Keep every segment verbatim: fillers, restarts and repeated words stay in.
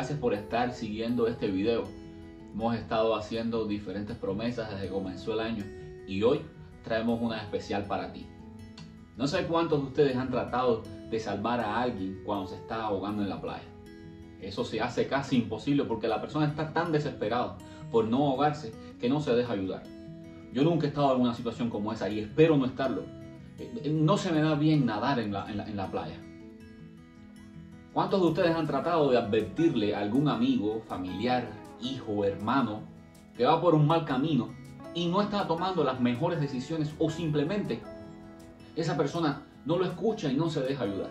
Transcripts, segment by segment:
gracias por estar siguiendo este video. Hemos estado haciendo diferentes promesas desde que comenzó el año y hoy traemos una especial para ti. No sé cuántos de ustedes han tratado de salvar a alguien cuando se está ahogando en la playa. Eso se hace casi imposible porque la persona está tan desesperada por no ahogarse que no se deja ayudar. Yo nunca he estado en una situación como esa y espero no estarlo. No se me da bien nadar en la, en la, en la playa. ¿Cuántos de ustedes han tratado de advertirle a algún amigo, familiar, hijo, hermano que va por un mal camino y no está tomando las mejores decisiones o simplemente esa persona no lo escucha y no se deja ayudar?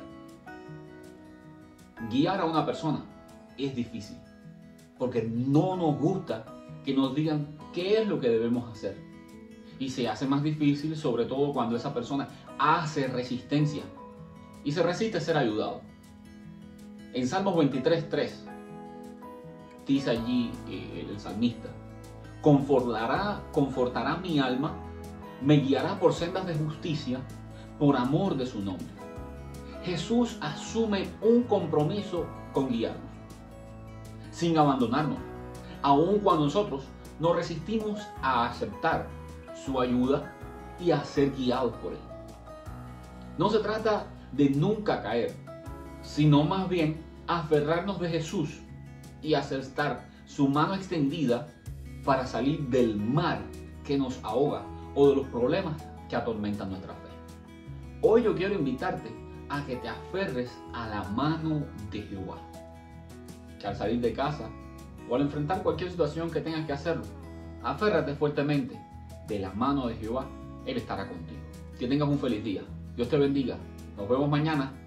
Guiar a una persona es difícil porque no nos gusta que nos digan qué es lo que debemos hacer. Y se hace más difícil sobre todo cuando esa persona hace resistencia y se resiste a ser ayudado. En Salmos veintitrés, tres dice allí eh, el salmista: confortará, confortará mi alma, me guiará por sendas de justicia por amor de su nombre. Jesús asume un compromiso con guiarnos, sin abandonarnos, aun cuando nosotros nos resistimos a aceptar su ayuda y a ser guiados por Él. No se trata de nunca caer, sino más bien aferrarnos de Jesús y aceptar su mano extendida para salir del mar que nos ahoga o de los problemas que atormentan nuestra fe. Hoy yo quiero invitarte a que te aferres a la mano de Jehová. Que al salir de casa o al enfrentar cualquier situación que tengas que hacerlo, aférrate fuertemente de la mano de Jehová. Él estará contigo. Que tengas un feliz día. Dios te bendiga. Nos vemos mañana.